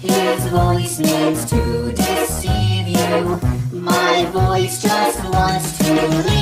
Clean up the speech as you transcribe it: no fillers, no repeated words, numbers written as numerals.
His voice means to deceive you. My voice just wants to leave